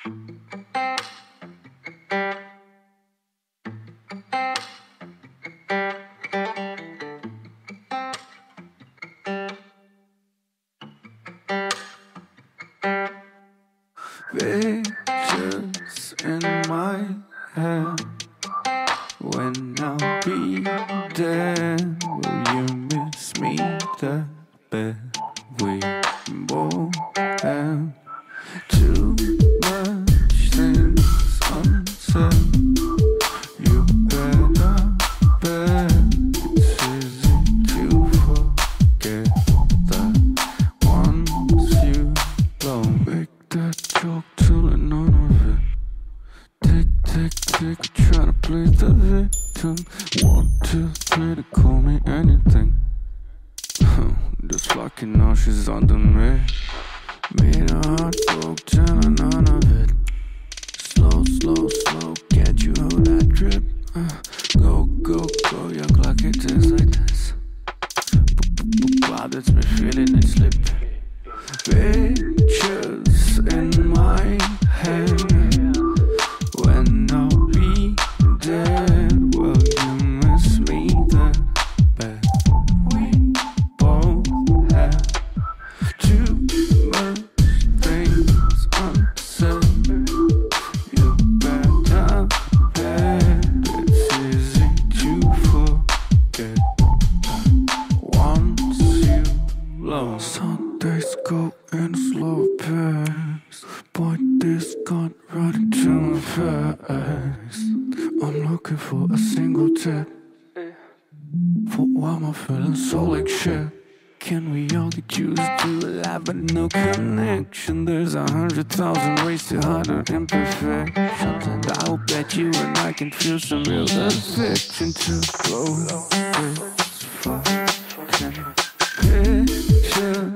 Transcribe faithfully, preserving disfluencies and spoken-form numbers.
Pictures in my head. When I'll be dead, will you miss me? The bed we both have. Too much things unsaid. You better bet it's easy to forget that once you blow. Make that joke till the none of it. Tick, tick, tick, try to play the victim. One, two, three to call me anything. Just fucking now she's under me. Made a heart broke, telling none of it. Slow, slow, slow, get you hold that drip. uh, Go, go, go, your clock it tastes like this. Wow, that's me feeling it slip. Pictures in my head. When I'll be dead, will you miss me? That bad we both have. Too much things unsaid. You better bet it's easy to forget once you love. Sundays go in a slow pace. Boy, this gun right into my face. I'm looking for a single tip. For why am I feeling so like shit? Can we all get used to a life but no connection? There's a hundred thousand ways to hide our imperfections, and I will bet you and I can feel some real affection to blow this fucking picture